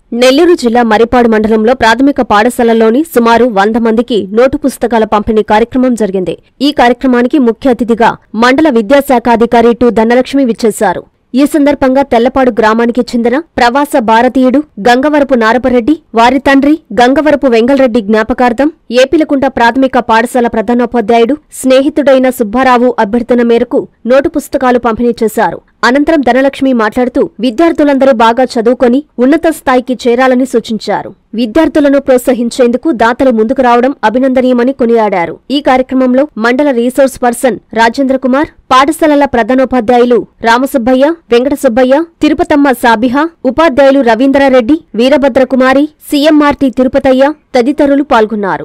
నెల్లూరు జిల్లా మరిపాడు మండలంలో ప్రాథమిక పాఠశాలలోని సుమారు 100 మందికి నోటు పుస్తకాల పంపిణీ కార్యక్రమం జరిగింది. ఈ కార్యక్రమానికి ముఖ్య అతిథిగా మండల విద్యాశాఖాధికారి టు ధనలక్ష్మి విచ్చేశారు. ఈ సందర్భంగా తెల్లపాడు గ్రామానికి చెందిన ప్రవాస భారతీయుడు గంగవరపు నారపరెడ్డి, వారి తండ్రి గంగవరపు వెంగళరెడ్డి జ్ఞాపకార్థం ఏపిలకుంట ప్రాథమిక పాఠశాల ప్రధానోపాధ్యాయుడు స్నేహితుడైన సుబ్బారావు అభ్యర్థన మేరకు నోటు పుస్తకాలు పంపిణీ చేశారు. అనంతరం ధనలక్ష్మి మాట్లాడుతూ విద్యార్థులందరూ బాగా చదువుకొని ఉన్నత స్థాయికి చేరాలని సూచించారు. విద్యార్థులను ప్రోత్సహించేందుకు దాతలు ముందుకు రావడం అభినందనీయమని కొనియాడారు. ఈ కార్యక్రమంలో మండల రీసోర్స్ పర్సన్ రాజేంద్ర కుమార్, పాఠశాలల ప్రధానోపాధ్యాయులు రామసుబ్బయ్య, వెంకట సుబ్బయ్య, తిరుపతమ్మ సాబిహ, ఉపాధ్యాయులు రవీంద్రారెడ్డి, వీరభద్రకుమారి, సీఎంఆర్టీ తిరుపతయ్య తదితరులు పాల్గొన్నారు.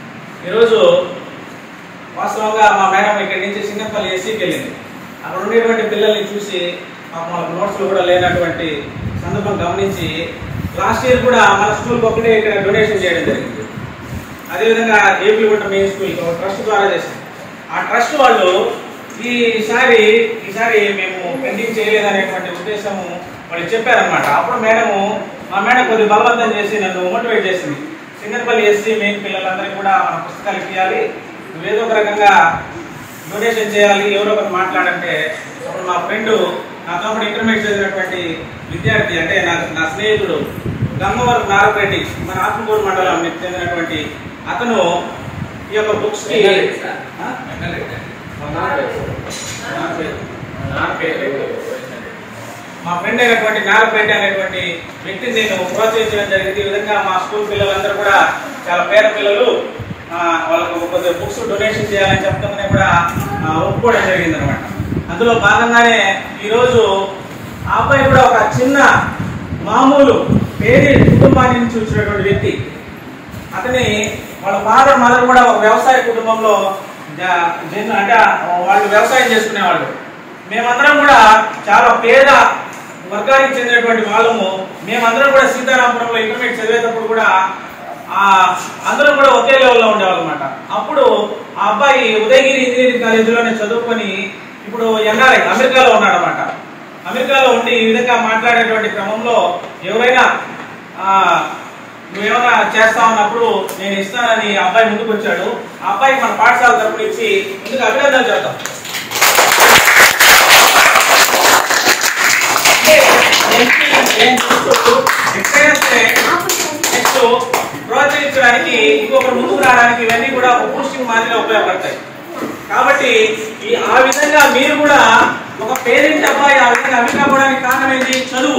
అక్కడ ఉండేటువంటి పిల్లల్ని చూసి వాళ్ళ నోట్స్లో కూడా లేనటువంటి సందర్భం గమనించి లాస్ట్ ఇయర్ కూడా మన స్కూల్కి ఒకటే ఇక్కడ డొనేషన్ చేయడం జరిగింది. అదేవిధంగా ఏపీలకుంట మెయిన్ స్కూల్కి ఒక ట్రస్ట్ ద్వారా చేశాం. ఆ ట్రస్ట్ వాళ్ళు ఈసారి మేము పెండింగ్ చేయలేదనేటువంటి ఉద్దేశము వాళ్ళు చెప్పారనమాట. అప్పుడు మా మేడం కొద్దిగా బలవంతం చేసి నన్ను మోటివేట్ చేసింది. సింగర్పల్లి ఎస్సీ మెయిన్ పిల్లలందరికీ కూడా మన పుస్తకాలు ఇవ్వాలి, నువ్వేదో ఒక రకంగా డొనేషన్ చేయాలి, ఎవరో ఒకరు మాట్లాడంటే అప్పుడు మా ఫ్రెండ్ నాతో పాటు ఇంటర్మీడియట్ చదివినటువంటి విద్యార్థి, అంటే నా స్నేహితుడు గంగవరపు నారపరెడ్డి, మన ఆత్మకూరు మండలం చెందినటువంటి అతను ఈ యొక్క బుక్స్కి మా ఫ్రెండ్ అయినటువంటి నారపరెడ్డి అనేటువంటి వ్యక్తిని నేను ప్రోత్సహించడం జరిగింది. ఈ విధంగా మా స్కూల్ పిల్లలందరూ కూడా చాలా పేద పిల్లలు, వాళ్ళకు కొద్దిగా బుక్స్ డొనేషన్ చేయాలని చెప్తామని కూడా ఒప్పుకోవడం జరిగింది అనమాట. అందులో భాగంగానే ఈరోజు ఆ అబ్బాయి కూడా ఒక చిన్న మామూలు పేద కుటుంబాన్ని నుంచి వచ్చినటువంటి వ్యక్తి. అతని వాళ్ళ ఫాదర్ మదర్ కూడా ఒక వ్యవసాయ కుటుంబంలో అంటే వాళ్ళు వ్యవసాయం చేసుకునేవాళ్ళు. మేమందరం కూడా చాలా పేద వర్గానికి చెందినటువంటి వాళ్ళము. మేమందరం కూడా సీతారామపురంలో ఇంటర్మీడియట్ చదివేటప్పుడు కూడా అందరం కూడా ఒకే లెవెల్లో ఉండేవాళ్ళు అనమాట. అప్పుడు ఆ అబ్బాయి ఉదయగిరి ఇంజనీరింగ్ కాలేజీలోనే చదువుకొని ఇప్పుడు ఎన్ఆర్ఐ అమెరికాలో ఉన్నాడు అనమాట. అమెరికాలో ఉండి ఈ విధంగా మాట్లాడేటువంటి క్రమంలో ఎవరైనా నువ్వేమైనా చేస్తా ఉన్నప్పుడు నేను ఇస్తానని ఆ అబ్బాయి ముందుకు వచ్చాడు. ఆ అబ్బాయికి మన పాఠశాల తరపు నుంచి ముందుకు అభినందనలు చేద్దాం. ప్రోత్సహించడానికి ఇంకొకరు ముందుకు రావడానికి ఇవన్నీ కూడా ఒక బూస్టింగ్ మాదిరిగా ఉపయోగపడతాయి. కాబట్టి ఆ విధంగా మీరు కూడా ఒక పేరెంట్ అబ్బాయి ఆ విధంగా అమెరికా పోవడానికి కారణం ఏంటి? చదువు.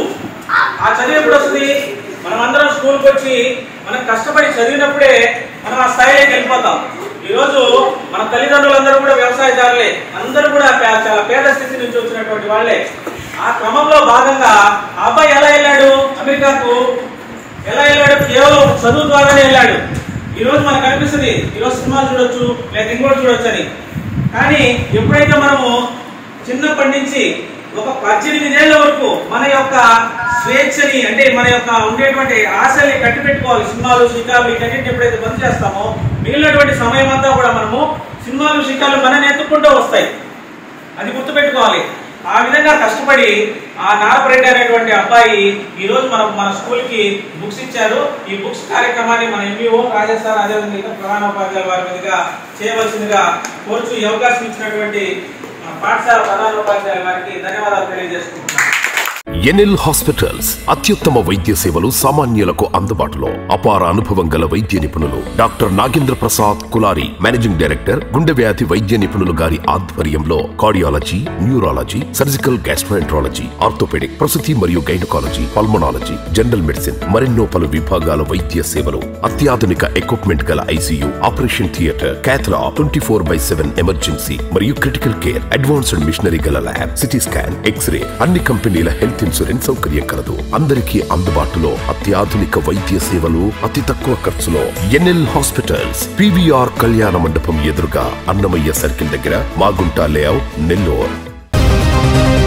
ఆ చదువు ఎప్పుడు వస్తుంది? మనం అందరం స్కూల్కి వచ్చి మనం కష్టపడి చదివినప్పుడే మనం ఆ స్థాయిలోకి వెళ్ళిపోతాం. ఈరోజు మన తల్లిదండ్రులందరూ కూడా వ్యవసాయదారులే, అందరూ కూడా చాలా పేద స్థితి నుంచి వచ్చినటువంటి వాళ్ళే. ఆ క్రమంలో భాగంగా ఆ అబ్బాయి ఎలా వెళ్ళాడు అమెరికాకు? ఎలా వెళ్ళాడు? కేవలం చదువు ద్వారానే వెళ్ళాడు. ఈరోజు మనకు అనిపిస్తుంది ఈరోజు సినిమాలు చూడొచ్చు, లేదా ఇంకోటి చూడొచ్చు అని. కానీ ఎప్పుడైతే మనము చిన్నప్పటి నుంచి ఒక 18 ఏళ్ల వరకు మన యొక్క స్వేచ్ఛని, అంటే మన యొక్క ఉండేటువంటి ఆశల్ని కట్టిపెట్టుకోవాలి. సినిమాలు, షికార్లు వీటన్నింటిని ఎప్పుడైతే బంద్ చేస్తామో మిగిలినటువంటి సమయం అంతా కూడా మనము సినిమాలు, షికార్లు మనని ఎత్తుకుంటూ వస్తాయి. అది గుర్తుపెట్టుకోవాలి. ఆ విధంగా కష్టపడి ఆ నారపరెడ్డి అనేటువంటి అబ్బాయి ఈ రోజు మన స్కూల్ కి బుక్స్ ఇచ్చారు. ఈ బుక్స్ కార్యక్రమాన్ని మన ఎంఈఓ రాజేష్ సార్, అదేవిధంగా ప్రధానోపాధ్యాయుల వారి మీదుగా చేయవలసిందిగా కోరుచు ఈ అవకాశం ఇచ్చినటువంటి పాఠశాల ప్రధానోపాధ్యాయుల వారికి ధన్యవాదాలు తెలియజేసుకుంటున్నాను. ఎన్ఎల్ హాస్పిటల్స్ అత్యుత్తమ వైద్య సేవలు సామాన్యులకు అందుబాటులో. అపార అనుభవం గల వైద్య నిపుణులు doctor Nagendra Prasad Kulari, managing director, గుండె వ్యాధి వైద్య నిపుణులు గారి ఆధ్వర్యంలో cardiology, neurology, surgical gastroenterology, orthopaedic, ప్రసూతి మరియు గైనకాలజీ, పల్మనాలజీ, జనరల్ మెడిసిన్ మరెన్నో పలు విభాగాల వైద్య సేవలు. అత్యాధునిక ఎక్విప్మెంట్ గల ICU, operation theatre, cath lab, 24/7 emergency మరియు క్రిటికల్ కేర్, అడ్వాన్స్డ్ మిషనరీ గల ల్యాబ్, సిటీ స్కాన్, ఎక్స్రే, అన్ని కంపెనీల హెల్త్ ఇన్సూరెన్స్ సౌకర్యం కలదు. అందరికీ అందుబాటులో అత్యాధునిక వైద్య సేవలు అతి తక్కువ ఖర్చులో. ఎన్ఎల్ హాస్పిటల్స్, పివిఆర్ కళ్యాణ మండపం ఎదురుగా, అన్నమయ్య సర్కిల్ దగ్గర, మాగుంట లేఅవుట్, నెల్లూరు.